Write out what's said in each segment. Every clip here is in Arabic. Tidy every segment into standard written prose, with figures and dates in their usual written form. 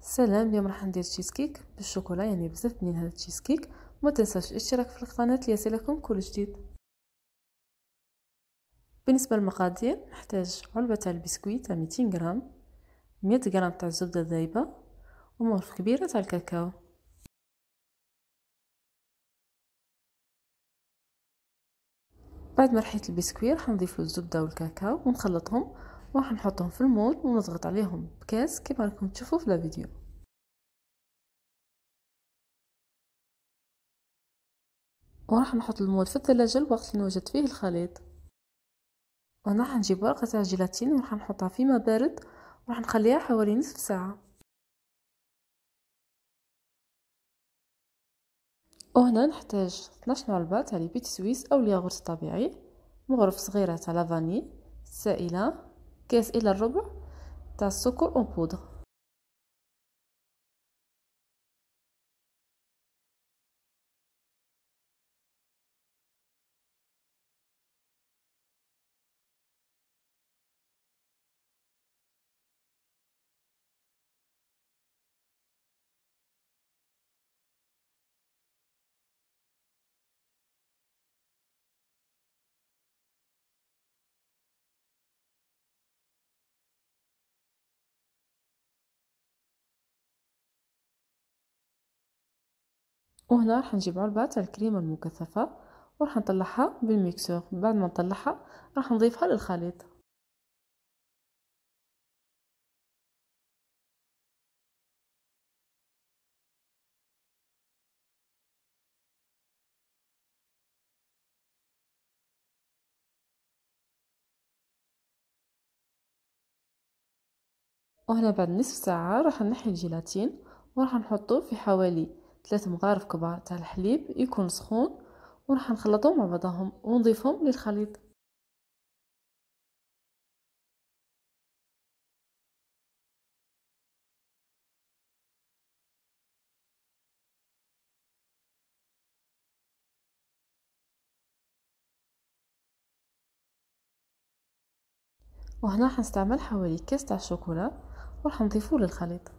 سلام. اليوم راح ندير تشيز كيك بالشوكولا، يعني بزاف بنين هذا التشيز كيك. وما تنساش الاشتراك في القناه ليصلكم كل جديد. بالنسبه للمقادير نحتاج علبه تاع البسكويت تاع 200 غرام، 100 غرام تاع الزبده ذايبه، ومغرفه كبيره تاع الكاكاو. بعد ما رحيت البسكويت راح نضيف له الزبده والكاكاو ونخلطهم، وراح نحطهم في المول ونضغط عليهم بكاس كما راكم تشوفوا في الفيديو. وراح نحط المول في الثلاجه الوقت اللي نوجد فيه الخليط. وراح نجيب ورقه تاع جيلاتين وراح نحطها في ماء بارد وراح نخليها حوالي نصف ساعه. وهنا نحتاج 12 علبة تاع بيت سويس او الياغورت الطبيعي، مغرف صغيرة تاع لافاني سائلة، كاس الى الربع تاع السكر اون بودر. وهنا راح نجيب علبة تاع الكريمة المكثفة وراح نطلعها بالميكسور. بعد ما نطلعها راح نضيفها للخليط. وهنا بعد نصف ساعة راح نحي الجيلاتين وراح نحطه في حوالي 3 مغارف كبار تاع الحليب يكون سخون، وراح نخلطهم مع بعضهم ونضيفهم للخليط. وهنا حنستعمل حوالي كاس تاع الشوكولا وراح نضيفه للخليط.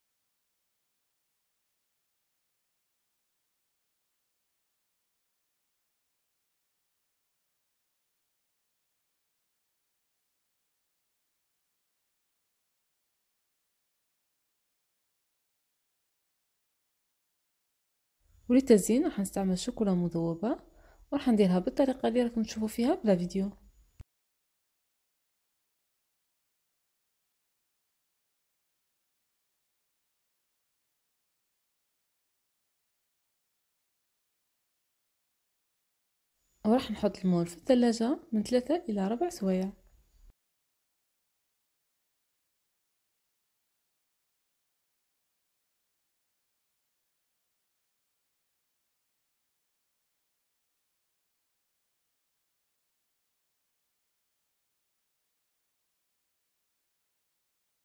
وللتزيين راح نستعمل شوكولا مذوبة وراح نديرها بالطريقة اللي راكم تشوفوا فيها بلا فيديو. وراح نحط المول في الثلاجة من 3 إلى 4 سوايع.